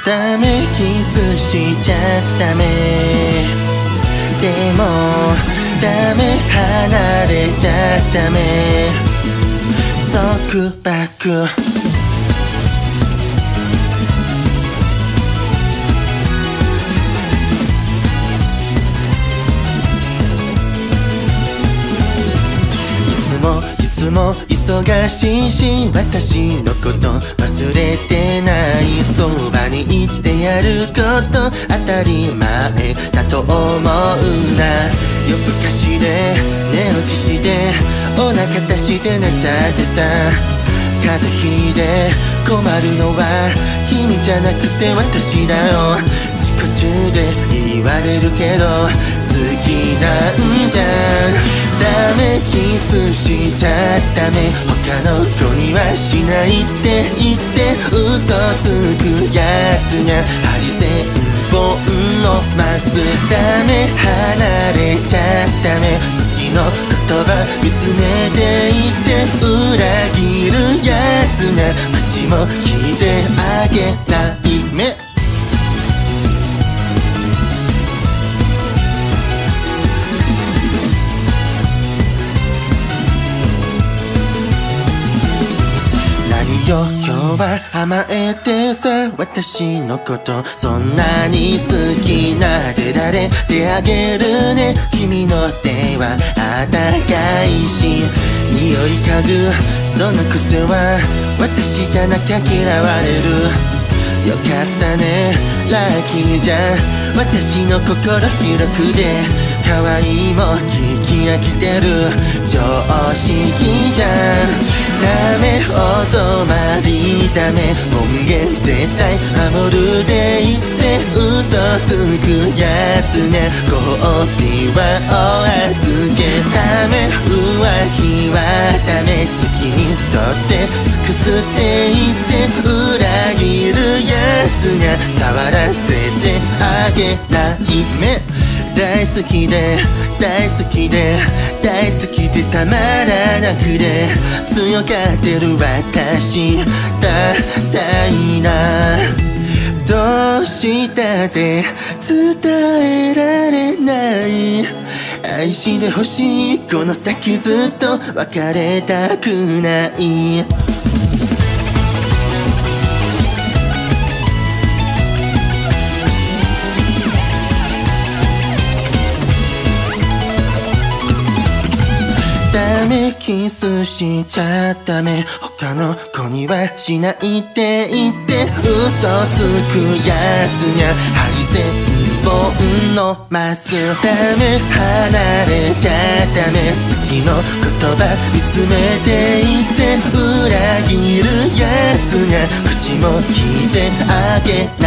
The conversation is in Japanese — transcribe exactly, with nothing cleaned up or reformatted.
ダメキスしちゃダメでもダメ離れちゃダメ束縛いつも忙しいし私のこと忘れてないそばにいてやること当たり前だと思うな夜更かしで寝落ちしてお腹出して寝ちゃってさ風邪ひいて困るのは君じゃなくて私だよ自己中で言われるけど好きなんじゃんダメキスしちゃダメ他の子にはしないって言って嘘つくやつがハリセンボンのマスダメ離れちゃダメ好きの言葉見つめていて裏切るやつが口も聞いてあげない目よ今日は甘えてさ私のことそんなに好きなでられてあげるね君の手はあったかいし匂い嗅ぐその癖は私じゃなきゃ嫌われるよかったねラッキーじゃん私の心広くで可愛いも聞き飽きてる常識じゃんダメお泊まりダメ門限絶対守るで言って嘘つくやつねご褒美はお預けダメ浮気はダメ好きにとって尽くすって言って裏切るやつが触らせてあげない目大好きで大好きで大好きでたまらなくて強がってる私ダサいなどうしたって伝えられない愛してほしいこの先ずっと別れたくないダメキスしちゃダメ他の子にはしないって言って嘘つくやつがハリセンボンのマスダメ離れちゃダメ好きの言葉見つめていて裏切るやつが口も聞いてあげない